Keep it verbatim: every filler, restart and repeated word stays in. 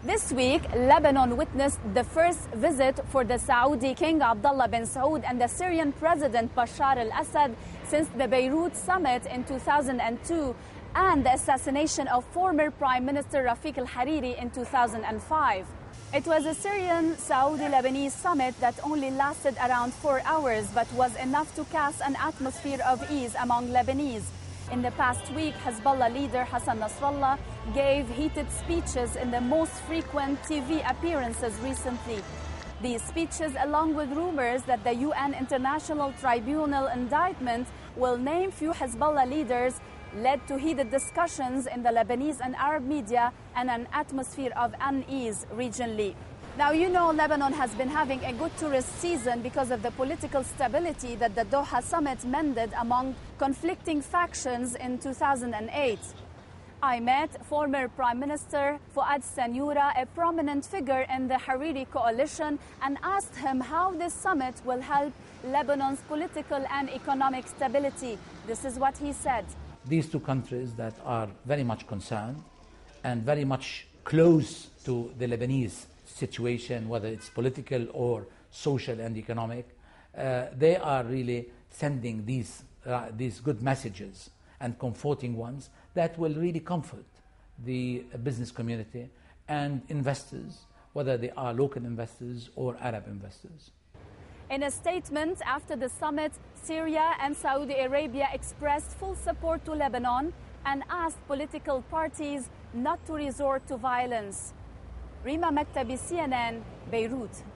This week, Lebanon witnessed the first visit for the Saudi King Abdullah bin Saud and the Syrian President Bashar al-Assad since the Beirut Summit in two thousand two and the assassination of former Prime Minister Rafiq al-Hariri in two thousand five. It was a Syrian-Saudi-Lebanese summit that only lasted around four hours but was enough to cast an atmosphere of ease among Lebanese. In the past week, Hezbollah leader Hassan Nasrallah gave heated speeches in the most frequent T V appearances recently. These speeches, along with rumors that the U N International Tribunal indictment will name few Hezbollah leaders, led to heated discussions in the Lebanese and Arab media and an atmosphere of unease regionally. Now, you know, Lebanon has been having a good tourist season because of the political stability that the Doha summit mended among conflicting factions in two thousand eight. I met former Prime Minister Fouad Sanyura, a prominent figure in the Hariri coalition, and asked him how this summit will help Lebanon's political and economic stability. This is what he said. These two countries that are very much concerned and very much close to the Lebanese situation, whether it's political or social and economic, uh, they are really sending these, uh, these good messages and comforting ones that will really comfort the business community and investors, whether they are local investors or Arab investors. In a statement after the summit, Syria and Saudi Arabia expressed full support to Lebanon and asked political parties not to resort to violence. Rima Maktabi, C N N, Beirut.